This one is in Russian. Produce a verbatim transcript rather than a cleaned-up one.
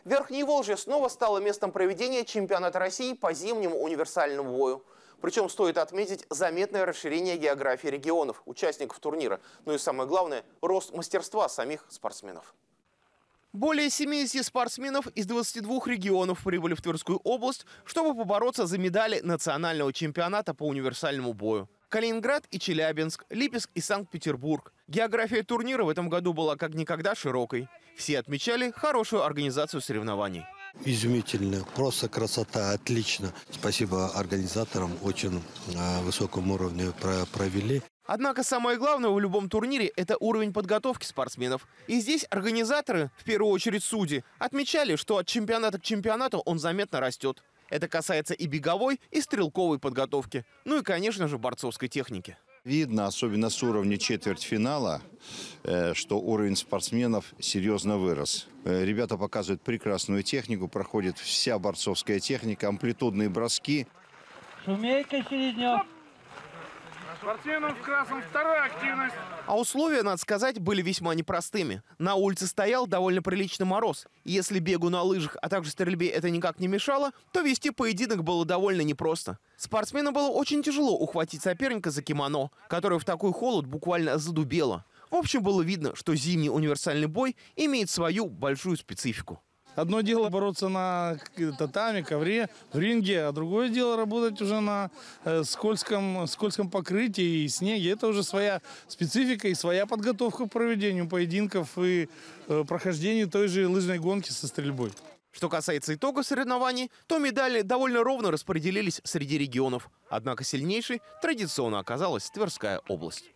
Верхнее Волжье снова стало местом проведения чемпионата России по зимнему универсальному бою. Причем стоит отметить заметное расширение географии регионов, участников турнира. Ну и самое главное – рост мастерства самих спортсменов. Более семидесяти спортсменов из двадцати двух регионов прибыли в Тверскую область, чтобы побороться за медали национального чемпионата по универсальному бою. Калининград и Челябинск, Липецк и Санкт-Петербург. География турнира в этом году была как никогда широкой. Все отмечали хорошую организацию соревнований. Изумительно, просто красота, отлично. Спасибо организаторам, очень э, высоком уровне провели. Однако самое главное в любом турнире – это уровень подготовки спортсменов. И здесь организаторы, в первую очередь судьи, отмечали, что от чемпионата к чемпионату он заметно растет. Это касается и беговой, и стрелковой подготовки. Ну и, конечно же, борцовской техники. Видно, особенно с уровня четвертьфинала, что уровень спортсменов серьезно вырос. Ребята показывают прекрасную технику, проходит вся борцовская техника, амплитудные броски. Шумейка середнёв. Спортсменам в красном вторая активность. А условия, надо сказать, были весьма непростыми. На улице стоял довольно приличный мороз. Если бегу на лыжах, а также стрельбе это никак не мешало, то вести поединок было довольно непросто. Спортсмену было очень тяжело ухватить соперника за кимоно, которое в такой холод буквально задубело. В общем, было видно, что зимний универсальный бой имеет свою большую специфику. Одно дело бороться на татами, ковре, в ринге, а другое дело работать уже на э, скользком, скользком покрытии и снеге. Это уже своя специфика и своя подготовка к проведению поединков и э, прохождению той же лыжной гонки со стрельбой. Что касается итога соревнований, то медали довольно ровно распределились среди регионов. Однако сильнейшей традиционно оказалась Тверская область.